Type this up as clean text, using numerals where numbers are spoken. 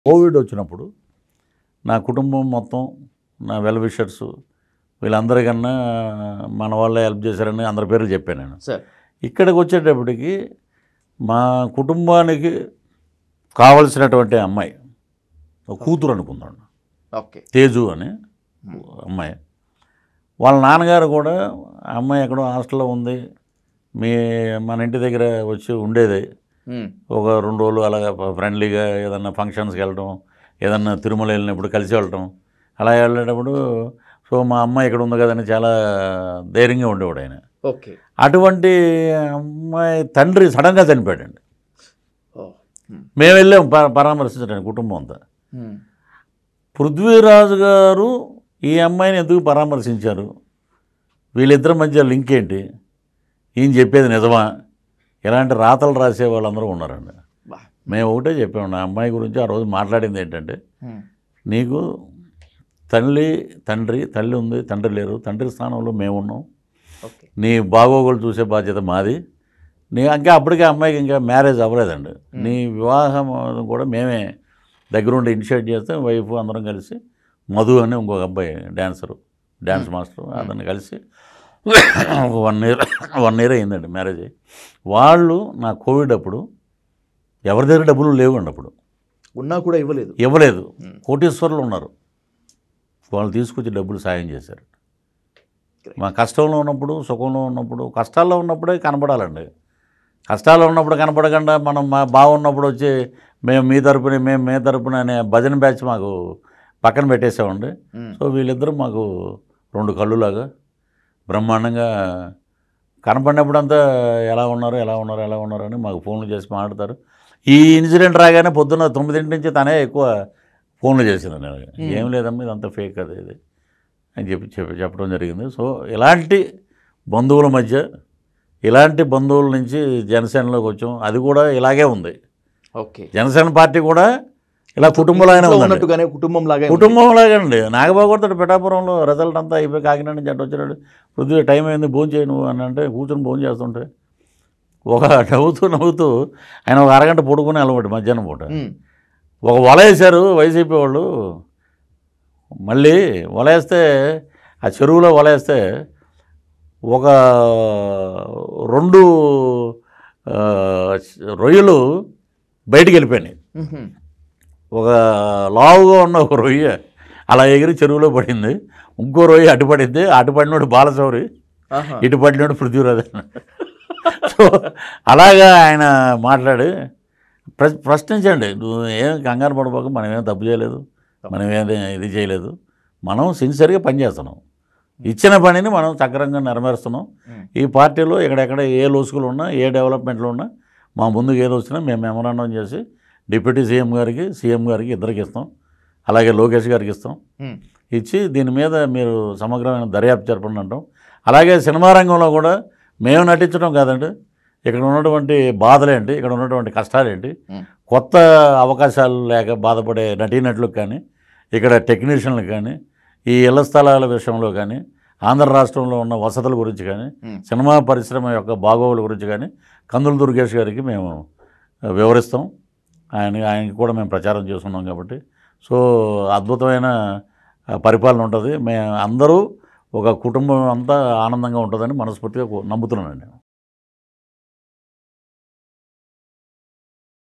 Covid వచ్చినప్పుడు నా కుటుంబం మొత్తం నా వెల్ విషర్స్ వీళ్ళందరికన్నా మన వాళ్ళే హెల్ప్ చేశారని అందరి పేర్లు చెప్పాను నేను. ఇక్కడికి వచ్చేటప్పటికి మా కుటుంబానికి కావలసినటువంటి అమ్మాయి కూతురు అనుకుందాం, తేజు అని అమ్మాయి. వాళ్ళ నాన్నగారు కూడా అమ్మాయి ఎక్కడో హాస్టల్లో ఉంది, మన ఇంటి దగ్గర వచ్చి ఉండేది. ఒక 2 రోజులు అలాగా ఫ్రెండ్లీగా ఏదన్నా ఫంక్షన్స్కి వెళ్ళటం, ఏదన్నా తిరుమల వెళ్ళినప్పుడు కలిసి వెళ్ళటం, అలా వెళ్ళేటప్పుడు సో మా అమ్మాయి ఇక్కడ ఉంది కదని చాలా ధైర్యంగా ఉండేవాడు ఆయన. అటువంటి అమ్మాయి తండ్రి సడన్గా చనిపోయాడండి. మేము వెళ్ళాం పరామర్శించడానికి కుటుంబం అంతా. పృథ్వీరాజు గారు ఈ అమ్మాయిని ఎందుకు పరామర్శించారు, వీళ్ళిద్దరి మధ్య లింక్ ఏంటి, ఈయన చెప్పేది నిజమా, ఇలాంటి రాతలు రాసే వాళ్ళందరూ ఉన్నారండి. మేము ఒకటే చెప్పాము, నా అమ్మాయి గురించి ఆ రోజు మాట్లాడింది ఏంటంటే, నీకు తల్లి ఉంది, తండ్రి లేరు, తండ్రి స్థానంలో మేము ఉన్నాం, నీ బాగోగులు చూసే బాధ్యత మాది. ఇంకా అప్పటికే అమ్మాయికి ఇంకా మ్యారేజ్ అవ్వలేదండి. నీ వివాహం కూడా మేమే దగ్గరుండి ఇనిషియేట్ చేస్తే వైఫ్ అందరం కలిసి, మధు అని ఇంకొక అబ్బాయి డ్యాన్స్ మాస్టర్, అతన్ని కలిసి 1 year అయిందండి మ్యారేజ్ అయ్యి. వాళ్ళు నా కోవిడ్ అప్పుడు ఎవరి దగ్గర డబ్బులు లేవండి, అప్పుడు ఉన్నా కూడా ఇవ్వలేదు. కోటీశ్వరులు ఉన్నారు, వాళ్ళు తీసుకొచ్చి డబ్బులు సాయం చేశారు. మా కష్టంలో ఉన్నప్పుడు, సుఖంలో ఉన్నప్పుడు, కష్టాల్లో ఉన్నప్పుడే కనపడాలండి. కష్టాల్లో ఉన్నప్పుడు కనపడకుండా మనం బాగున్నప్పుడు వచ్చి మేము మీ తరపున అనే భజన బ్యాచ్ మాకు పక్కన పెట్టేసామండి. సో వీళ్ళిద్దరూ మాకు 2 కళ్ళులాగా బ్రహ్మాండంగా కనపడినప్పుడంతా ఎలా ఉన్నారు అని మాకు ఫోన్లు చేసి మాట్లాడతారు. ఈ ఇన్సిడెంట్ రాగానే పొద్దున్న 9 నుంచి తనే ఎక్కువ ఫోన్లు చేసింది. నేను ఏం లేదమ్మా ఇదంతా ఫేక్ అది ఇది అని చెప్పడం జరిగింది. సో ఇలాంటి బంధువుల మధ్య, ఇలాంటి బంధువుల నుంచి జనసేనలోకి వచ్చాం. అది కూడా ఇలాగే ఉంది. జనసేన పార్టీ కూడా ఇలా కుటుంబంలాగానే ఉన్నట్టుగానే కుటుంబంలాగే అండి. నాగబాబు కూడా పిఠాపురంలో రిజల్ట్ అంతా అయిపోయి కాకినాడ నుంచి అటు వచ్చాడు. కొద్దిగా టైం అయింది, భోజనం చేయను అని అంటే కూర్చొని భోజనం చేస్తుంటే ఒక నవ్వుతూ ఆయన ఒక అరగంట పడుకుని అలవాటు మధ్యాహ్నం పూట ఒక వల వేశారు వైసీపీ వాళ్ళు. మళ్ళీ వల వేస్తే ఆ చెరువులో వల వేస్తే ఒక 2 రొయ్యలు బయటికి వెళ్ళిపోయినాయి. ఒక లావుగా ఉన్న ఒక రొయ్య అలా ఎగిరి చెరువులో పడింది. ఇంకో రొయ్య అటుపడింది. అటుపడినోడు బాలశౌరి, ఇటు పడినోడు పృథ్వీరాజు. సో అలాగా ఆయన మాట్లాడి ప్రశ్నించండి, నువ్వు ఏం కంగారు పడిపోక, మనమేం తప్పు చేయలేదు, మనమేది ఇది చేయలేదు, మనం సిన్సియర్గా పనిచేస్తున్నాం, ఇచ్చిన పనిని మనం సక్రమంగా నెరవేరుస్తున్నాం. ఈ పార్టీలో ఎక్కడెక్కడ ఏ లోసుకులు ఉన్నా, ఏ డెవలప్మెంట్లు ఉన్నా, మా ముందుకు ఏది వచ్చినా మేము మెమరాండం చేసి డిప్యూటీ సీఎం గారికి, సీఎం గారికి ఇద్దరికి ఇస్తాం, అలాగే లోకేష్ గారికి ఇస్తాం. ఇచ్చి దీని మీద మీరు సమగ్రమైన దర్యాప్తు జరపండి అంటాం. అలాగే సినిమా రంగంలో కూడా మేము నటించడం కాదండి, ఇక్కడ ఉన్నటువంటి బాధలేంటి, ఇక్కడ ఉన్నటువంటి కష్టాలేంటి, కొత్త అవకాశాలు లేక బాధపడే నటీనటులకు కానీ, ఇక్కడ టెక్నీషియన్లకు కానీ, ఈ ఇళ్ల స్థలాల విషయంలో కానీ, ఆంధ్ర రాష్ట్రంలో ఉన్న వసతుల గురించి కానీ, సినిమా పరిశ్రమ యొక్క బాగోగుల గురించి కానీ కందుల దుర్గేష్ గారికి మేము వివరిస్తాం. ఆయనకి కూడా మేము ప్రచారం చేస్తున్నాం కాబట్టి సో అద్భుతమైన పరిపాలన ఉంటుంది. అందరూ ఒక కుటుంబం అంతా ఆనందంగా ఉంటుందని మనస్ఫూర్తిగా నమ్ముతున్నానండి.